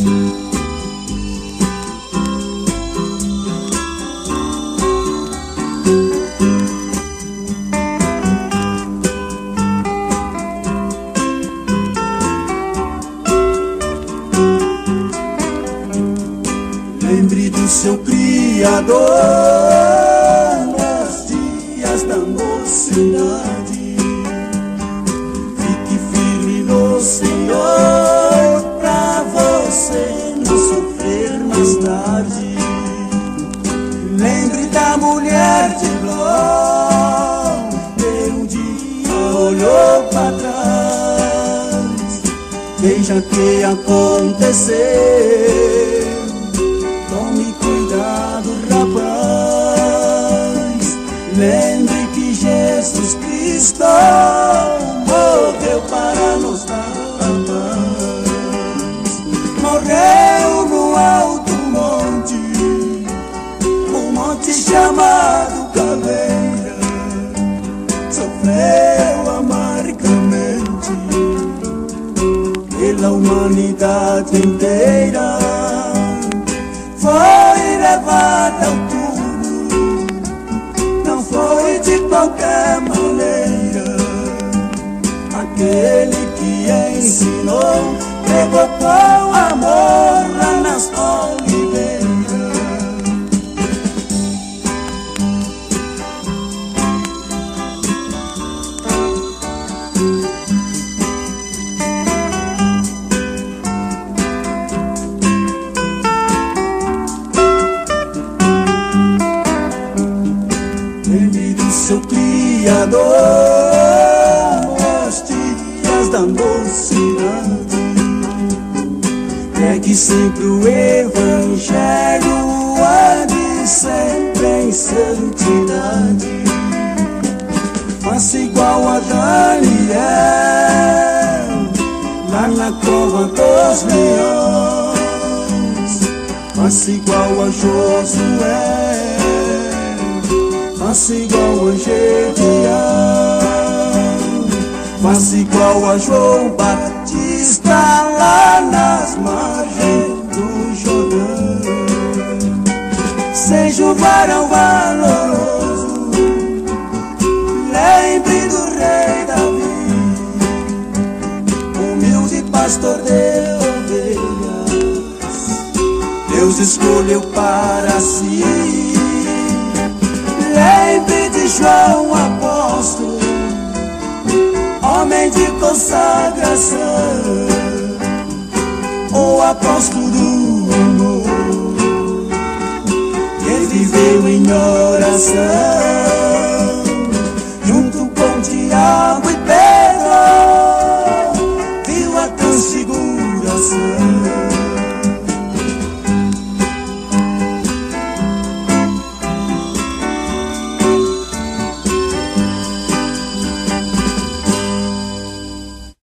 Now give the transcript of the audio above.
Lembre do seu Criador nos dias da mocidade. Fique firme no Senhor pra você não sofrer mais tarde. Lembre da mulher de Ló, que um dia olhou para trás. Veja o que aconteceu. Tome cuidado, rapaz. Lembre que Jesus Cristo morreu para nos dar a paz. Morreu no alto monte, um monte chamado Caveira. Sofreu amargamente pela humanidade inteira. Foi levado ao túmulo, não foi de qualquer maneira. Aquele que ensinou pregou com amor lá nas oliveiras. Lembre do seu Criador nos dias da mocidade. Pregue sempre o Evangelho, ande sempre em santidade. Faça igual a Daniel lá na cova dos leões. Faça igual a Josué, faça igual a Gedeão, faça igual a João Batista lá nas margens do Jordão. Seja um varão valoroso, lembre do rei Davi, humilde pastor de ovelhas, Deus escolheu para si. Lembre de João apóstolo, homem de consagração, o apóstolo do amor, que viveu em oração.